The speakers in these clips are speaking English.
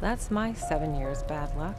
that's my 7 years bad luck.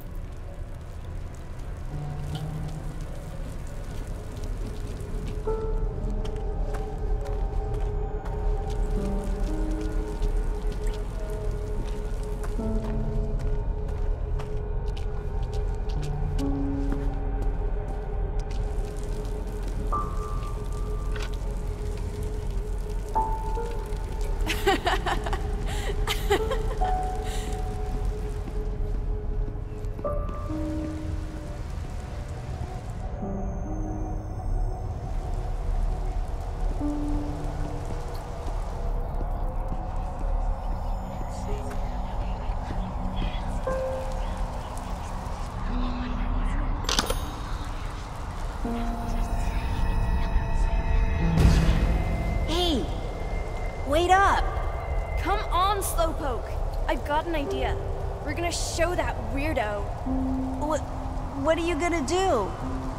Hey! Wait up! Come on, Slowpoke! I've got an idea. We're gonna show that weirdo. What are you gonna do?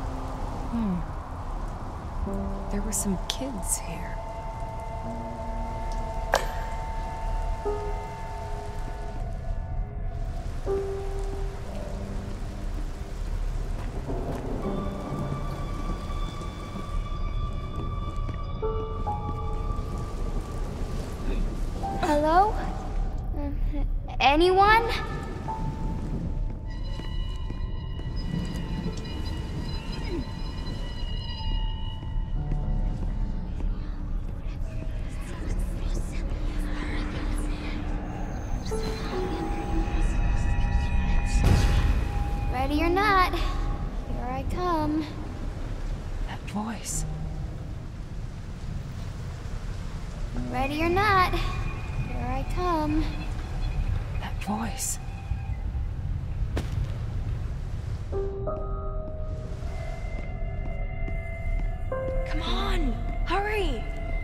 There were some kids here. Hello? Anyone? Ready or not, here I come. That voice. Ready or not, here I come. That voice. Come on! Hurry!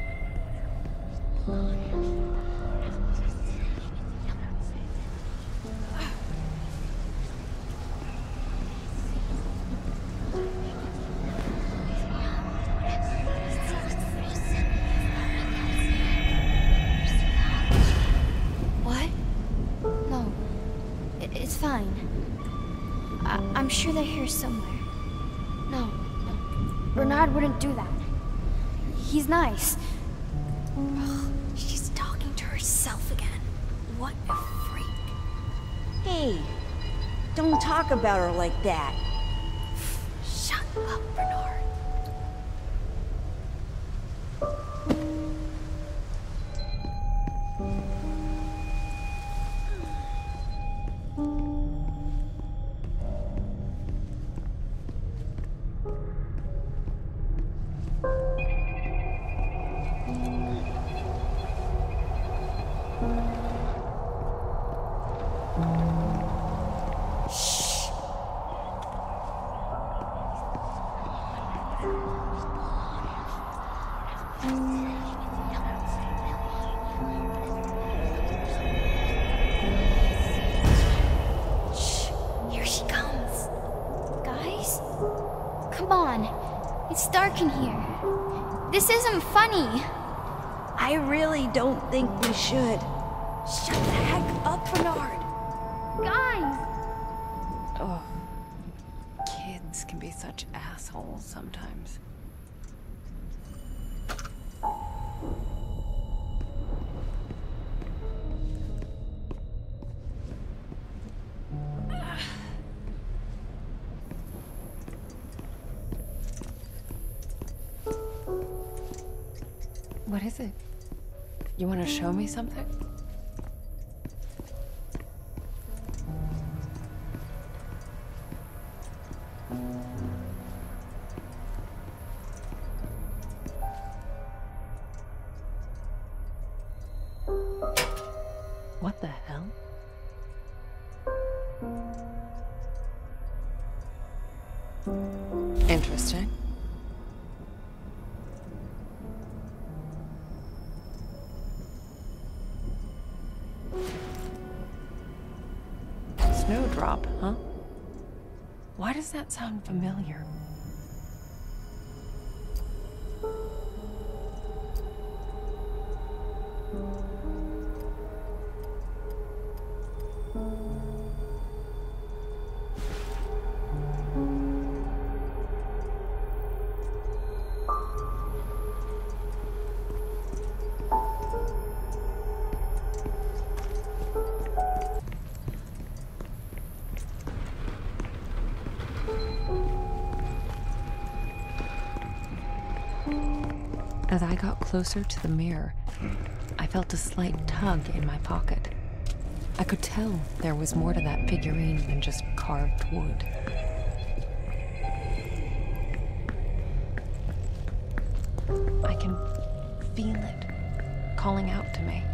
What? No. It's fine. I'm sure they're here somewhere. No. Bernard wouldn't do that. He's nice. Ugh, she's talking to herself again. What a freak. Hey! Don't talk about her like that. Shut up, Bernard. Here she comes. Guys? Come on. It's dark in here. This isn't funny. I really don't think we should. Shut the heck up, Bernard! Guys! Oh. Kids can be such assholes sometimes. What is it? You want to show me something? What the hell? Interesting. Snowdrop, huh? Why does that sound familiar? As I got closer to the mirror, I felt a slight tug in my pocket. I could tell there was more to that figurine than just carved wood. I can feel it calling out to me.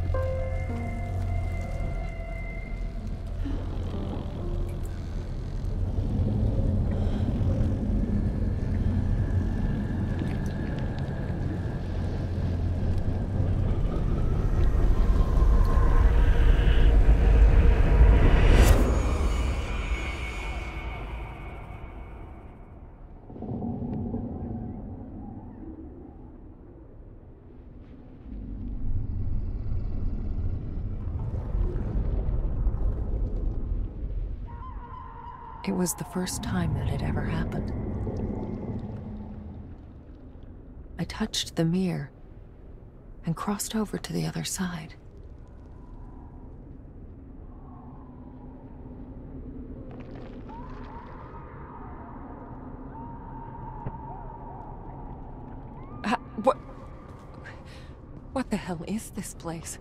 It was the first time that had ever happened. I touched the mirror and crossed over to the other side. What the hell is this place?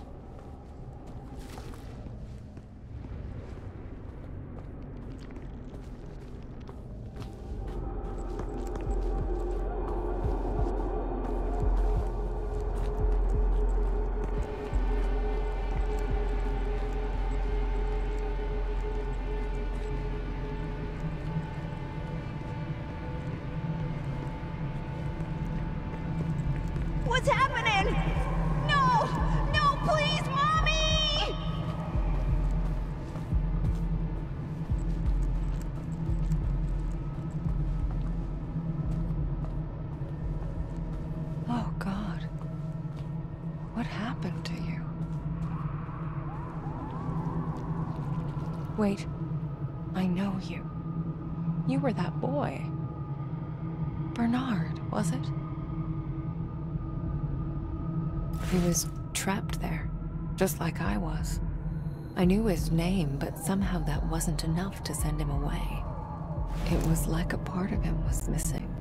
What's happening? No! No, please, Mommy! Oh, God. What happened to you? Wait. I know you. You were that boy. Bernard, was it? He was trapped there, just like I was. I knew his name, but somehow that wasn't enough to send him away. It was like a part of him was missing.